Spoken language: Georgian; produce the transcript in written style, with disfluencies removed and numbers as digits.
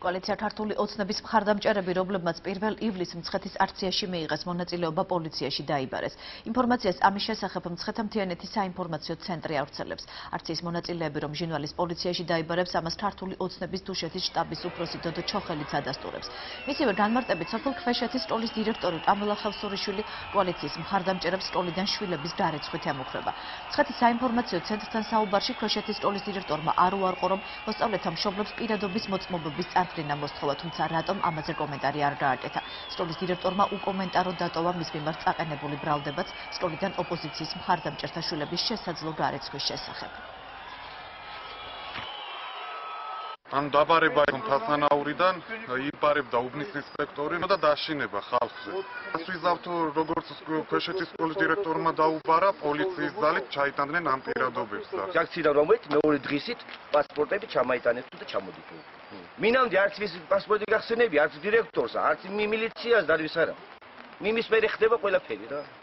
კოალიცია ქართული ოცნების მხარდამჭერები, რომლებმაც 1 ივლისს მცხეთის აქციაში მიიღეს მონაწილეობა, პოლიციაში დაიბარეს. ინფორმაციას ამის შესახებ მცხეთა-მთიანეთის საინფორმაციო ცენტრი ავრცელებს. აქციის მონაწილეები, რომ ჟინვალის პოლიციაში დაიბარებს, ამას ქართული ოცნების დუშეთის შტაბის უფროსი დოდო ჩოხელიც ადასტურებს. მისივე განმარტებით, სოფელ ქვეშეთის სკოლის დირექტორი კამილა ხევსურიშვილი კოალიციის მხარდამჭერებს სკოლიდან შვილების გარეცხვით ემუქრება. მცხეთის საინფორმაციო ცენტრთან საუბარში ქვეშეთის სკოლის დირექტორმა არ უარყო, რომ მოსწავლეთა მშობლებს პირადობის მოწმობების წარდგენა მოსთხოვა, თუმცა რატომ ამაზე კომენტარი არ გააკეთა. სკოლის დირექტორმა უკომენტარო დატოვა მის მიმართ წაყენებული ბრალდებაც სკოლიდან ოპოზიციის მხარდამჭერთა შვილების შესაძლო გარეცხვის შესახებ. Am dabareba მთასანაურიდან იბარებდა უბნის ინსპექტორი და დაშინება ხალხზე. ასვიზავთ როგორც ქვეშეთის სკოლის დირექტორმა დაუბარა პოლიციის ძალით ჩაიტანდნენ ამ პირადობებს და აქციიდან რომელიც მეორე დღისით პასპორტები ჩამაიტანეთ და ჩამოდით. მინამდე არც ვის პასპორტი გახსენები, არც დირექტორს, არც მილიციას და ვის არა. მიმის მერე ხდება ყველაფერი რა.